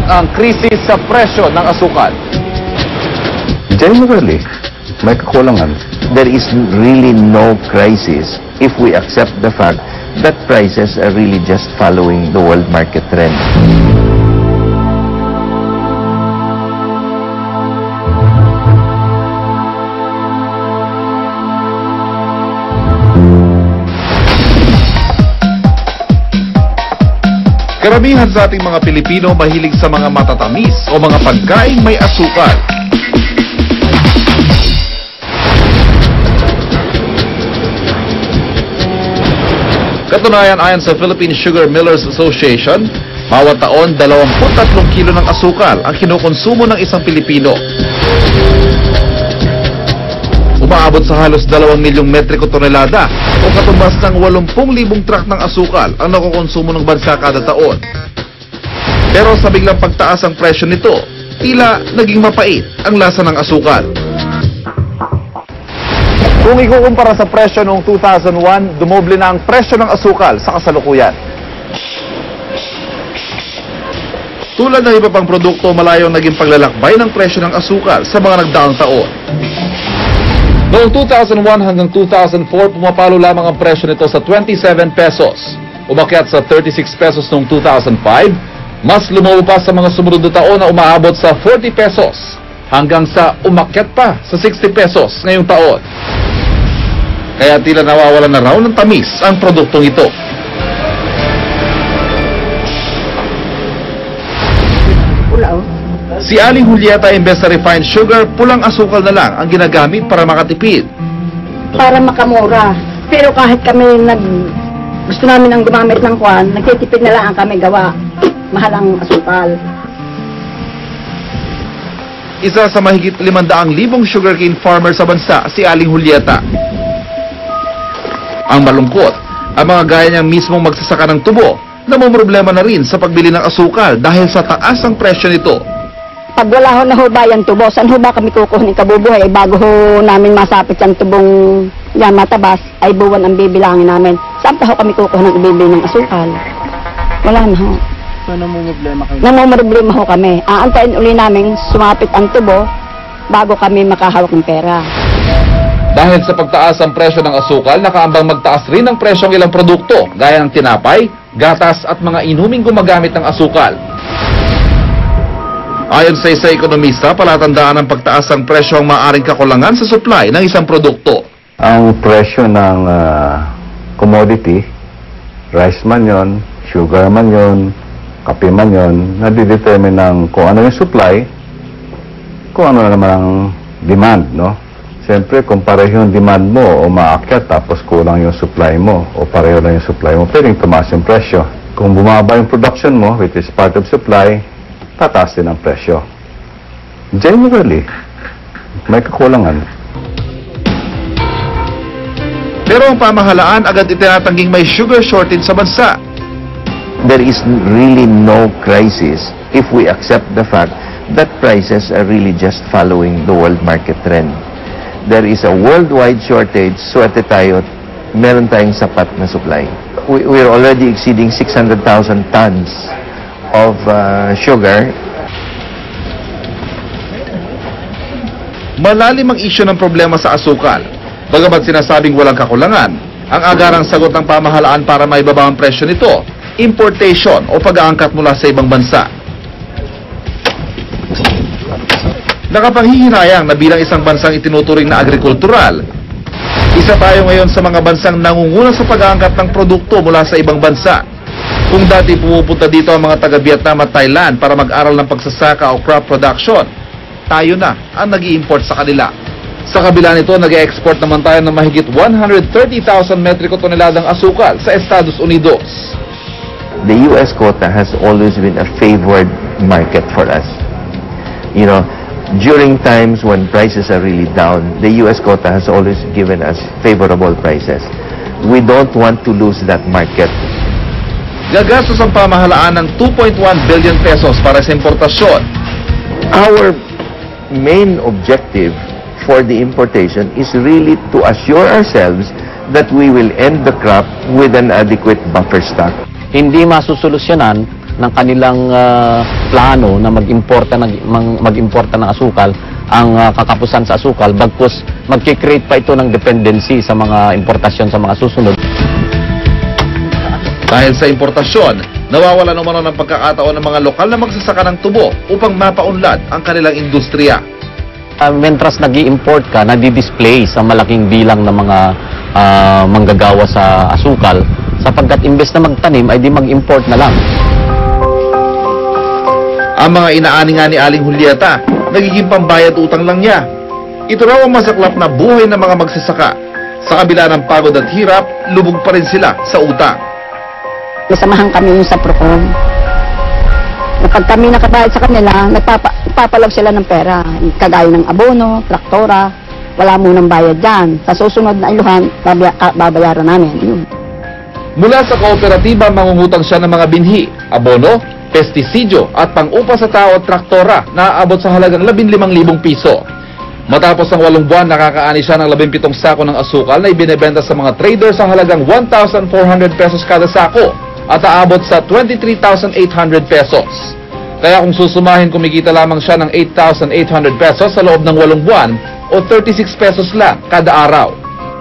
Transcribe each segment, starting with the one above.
Nasagap ang krisis sa presyo ng asukal. Generally, may kakulangan. There is really no crisis if we accept the fact that prices are really just following the world market trend. Karamihan sa ating mga Pilipino mahilig sa mga matatamis o mga pagkain may asukal. Katunayan, ayon sa Philippine Sugar Millers Association, bawat taon 23 kilo ng asukal ang kinukonsumo ng isang Pilipino. Umaabot sa halos 2 milyong metriko tonelada o katumbas ng 80,000 truck ng asukal ang nakukonsumo ng bansa kada taon. Pero sa biglang pagtaas ang presyo nito, tila naging mapait ang lasa ng asukal. Kung ikukumpara sa presyo noong 2001, dumoble na ang presyo ng asukal sa kasalukuyan. Tulad ng iba pang produkto, malayong naging paglalakbay ng presyo ng asukal sa mga nagdaang taon. Noong 2001 hanggang 2004, pumapalo lamang ang presyo nito sa 27 pesos. Umakyat sa 36 pesos noong 2005, mas lumago pa sa mga sumunod na taon na umaabot sa 40 pesos, hanggang sa umakyat pa sa 60 pesos ngayong taon. Kaya tila nawawala na raw ng tamis ang produktong ito. Si Aling Julieta, imbes na refined sugar, pulang asukal na lang ang ginagamit para makatipid. Para makamura. Pero kahit kami gusto namin ang gumamit ng kwan, nagtitipid na lang ang kami gawa. Mahal ang asukal. Isa sa mahigit 500,000 sugarcane farmer sa bansa, si Aling Julieta. Ang malungkot, ang mga gaya niyang mismong magsasaka ng tubo, namumroblema na rin sa pagbili ng asukal dahil sa taas ang presyo nito. Pag wala ho na ho ba yung tubo, saan ho ba kami kukunin kabubuhay? Bago ho namin masapit yung tubong yan, matabas, ay buwan ang bibilangin namin. Saan pa ho kami kukuha ng ibibili ng asukal? Wala na ho. So, namumroblema kayo? Namumroblema ho kami. Aantayin uli namin sumapit ang tubo bago kami makahawak ng pera. Dahil sa pagtaas ang presyo ng asukal, nakaambang magtaas rin ang presyo ng ilang produkto, gaya ng tinapay, gatas at mga inuming gumagamit ng asukal. Ayon sa isa ekonomista, palatandaan ng pagtaas ang presyo ang maaaring kakulangan sa supply ng isang produkto. Ang presyo ng commodity, rice man yon, sugar man yon, kape man yon, nadidetermine ng kung ano yung supply, kung ano naman ang demand, no? Siyempre, kung pareho yung demand mo o maakyat tapos kulang yung supply mo o pareho lang yung supply mo, pwedeng tumaas yung presyo. Kung bumaba yung production mo, which is part of supply, tataas din ang presyo. Generally, may kakulangan. Pero ang pamahalaan agad itinatangging may sugar shortage sa bansa. There is really no crisis if we accept the fact that prices are really just following the world market trend. There is a worldwide shortage, swerte tayo, meron tayong sapat na supply. We're already exceeding 600,000 tons of sugar. Malalim ang isyu ng problema sa asukal. Bagamat sinasabing walang kakulangan, ang agarang sagot ng pamahalaan para maibaba ang presyo nito, importation o pag-aangkat mula sa ibang bansa. Nakapanghihinayang na bilang isang bansang itinuturing na agrikultural, isa tayo ngayon sa mga bansang nangunguna sa pag-aangkat ng produkto mula sa ibang bansa. Kung dati pumupunta dito ang mga taga-Vietnam at Thailand para mag-aral ng pagsasaka o crop production, tayo na ang nag-i-import sa kanila. Sa kabila nito, nag-e-export naman tayo ng mahigit 130,000 metriko toneladang asukal sa Estados Unidos. The U.S. quota has always been a favored market for us. You know, during times when prices are really down, the U.S. quota has always given us favorable prices. We don't want to lose that market. Gagastos ang pamahalaan ng 2.1 billion pesos para sa importasyon. Our main objective for the importation is really to assure ourselves that we will end the crop with an adequate buffer stock. Hindi masusolusyonan ng kanilang plano na mag-importa ng asukal ang kakapusan sa asukal, bagkus magkikreate pa ito ng dependency sa mga importasyon sa mga susunod. Dahil sa importasyon, nawawala naman ng pagkakataon ng mga lokal na magsasaka ng tubo upang mapaunlad ang kanilang industriya. Mentras nag-i-import ka, nadi-display sa malaking bilang ng mga manggagawa sa asukal, sapagkat imbes na magtanim ay di mag-import na lang. Ang mga inaani nga ni Aling Julieta, nagiging pambayad utang lang niya. Ito raw ang masaklap na buhay ng mga magsasaka. Sa kabila ng pagod at hirap, lubog pa rin sila sa utang. Nasamahan kami yung sa Procom. Kapag kami nakabayad sa kanila, nagpapalog sila ng pera. Kagaya ng abono, traktora, wala munang bayad dyan. Sa susunod na iluhan, babayaran namin. Yun. Mula sa kooperatiba, mangungutang siya ng mga binhi, abono, pestisidyo at pang-upa sa tao at traktora na aabot sa halagang 15,000 piso. Matapos ang 8 buwan, nakakaani siya ng 17 sako ng asukal na ibinebenta sa mga trader sa halagang 1,400 pesos kada sako at aabot sa 23,800 pesos. Kaya kung susumahin, kumikita lamang siya ng 8,800 pesos sa loob ng 8 buwan o 36 pesos lang kada araw.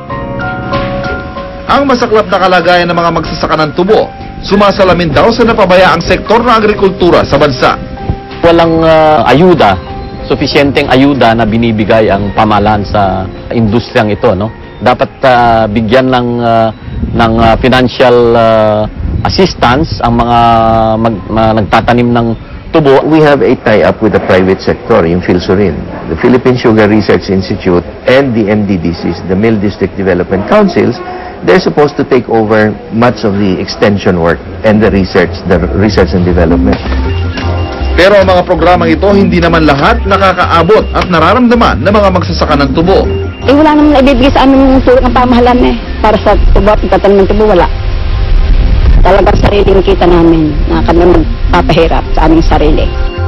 Ang masaklap na kalagayan ng mga magsasaka ng tubo, sumasalamin daw sa napabayaang sektor ng agrikultura sa bansa. Walang ayuda, sufisyenteng ayuda na binibigay ang pamahalaan sa industriyang ito, no? Dapat bigyan ng financial assistance ang mga nagtatanim ng tubo. We have a tie-up with the private sector, yung Philsurin, the Philippine Sugar Research Institute, and the MDDCs, the Mill District Development Councils. They're supposed to take over much of the extension work and the research and development. Pero ang mga programang ito, hindi naman lahat nakakaabot at nararamdaman ng mga magsasaka ng tubo. Eh wala naman naibibigay sa amin yung tulong ng pamahalaan para sa tubo at pagtatanim ng tubo, wala. Talagang sariling kita namin na kami magpapahirap sa aming sarili.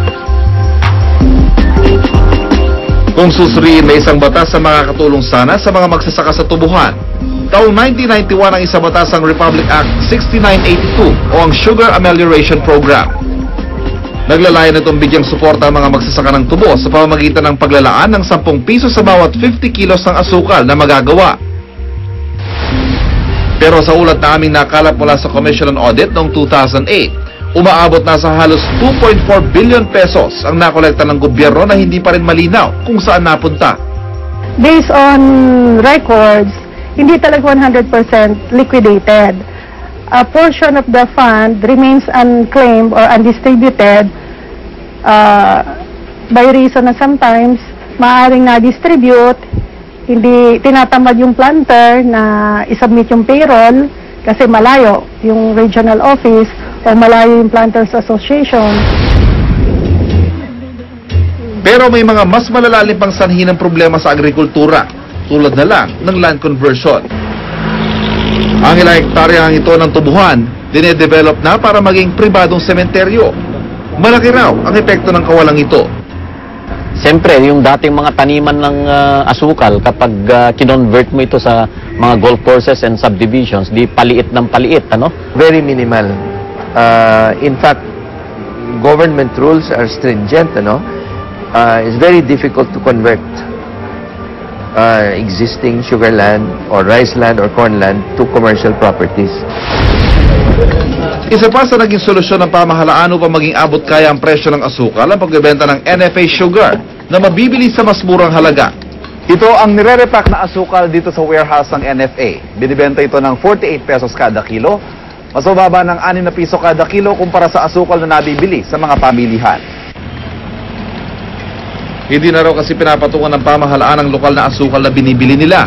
Kung susuriin, may isang batas sa makakatulong sana sa mga magsasaka sa tubuhan. Taong 1991 ang isa batasang Republic Act 6982 o ang Sugar Amelioration Program. Naglalayan itong bigyang suporta ang mga magsasaka ng tubo sa pamamagitan ng paglalaan ng 10 piso sa bawat 50 kilos ng asukal na magagawa. Pero sa ulat na aming nakalap mula sa Commission on Audit noong 2008, umaabot na sa halos 2.4 billion pesos ang nakolekta ng gobyerno na hindi pa rin malinaw kung saan napunta. Based on records, hindi talaga 100% liquidated. A portion of the fund remains unclaimed or undistributed by reason na sometimes maaaring na-distribute, hindi tinatamad yung planter na isubmit yung payroll kasi malayo yung regional office o malayo yung Planters Association. Pero may mga mas malalalim pang sanhi ng problema sa agrikultura, tulad na lang ng land conversion. Ang ilang hektaryang ito ng tubuhan, dinedevelop na para maging pribadong sementeryo. Malaki raw ang epekto ng kawalang ito. Siyempre, yung dating mga taniman ng asukal, kapag kinonvert mo ito sa mga golf courses and subdivisions, di paliit ng paliit, ano? Very minimal. In fact, government rules are stringent, it's very difficult to convert existing sugar land or rice land or corn land to commercial properties. Isa pa sa naging solusyon ng pamahalaan upang maging abot kaya ang presyo ng asukal ang pagbebenta ng NFA sugar na mabibili sa mas murang halaga. Ito ang nire-repack na asukal dito sa warehouse ng NFA. Binibenta ito ng 48 pesos kada kilo. Mas mababa ng 6 na piso kada kilo kumpara sa asukal na nabibili sa mga pamilihan. Hindi na raw kasi pinapatungan ng pamahalaan ang lokal na asukal na binibili nila.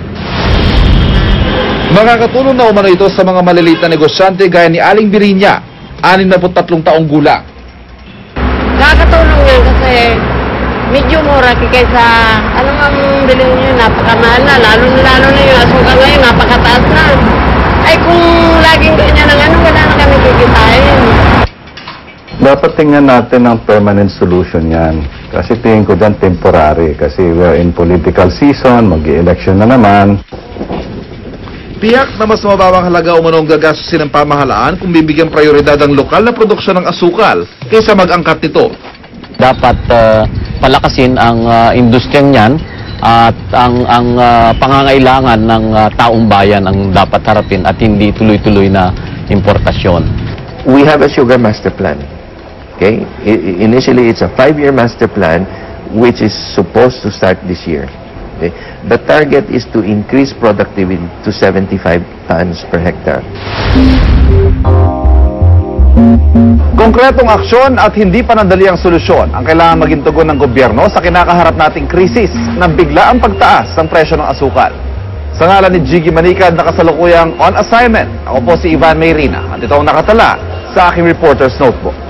Makakatulong na umano ito sa mga maliliit na negosyante gaya ni Aling Birinya, 63 taong gulang. Nakakatulong yan kasi medyo mura kaysa ano ang bilhin nyo, napakamahal na, lalo na yung asukal ngayon, napakataas na. Ay kung laging ganyan ang wala na kami kikitain. Dapat tingnan natin ang permanent solution yan. Kasi tingin ko dyan temporary. Kasi we're in political season, mag-i-election na naman. Tiyak na mas mababang halaga umanong gagastusin ng pamahalaan kung bibigyan prioridad ang lokal na produksyon ng asukal kaysa mag-angkat nito. Dapat palakasin ang industriyang yan at ang pangangailangan ng taong bayan ang dapat harapin at hindi tuloy-tuloy na importasyon. We have a sugar master plan. Okay? Initially, it's a 5-year master plan which is supposed to start this year. Okay? The target is to increase productivity to 75 tons per hectare. Konkretong aksyon at hindi panandaliang solusyon ang kailangan maging tugon ng gobyerno sa kinakaharap nating krisis ng biglaang pagtaas ng presyo ng asukal. Sa ngalan ni Jiggy Manicad na kasalukuyang on assignment, ako po si Ivan Mayrina at ito ang nakatala sa aking reporter's notebook.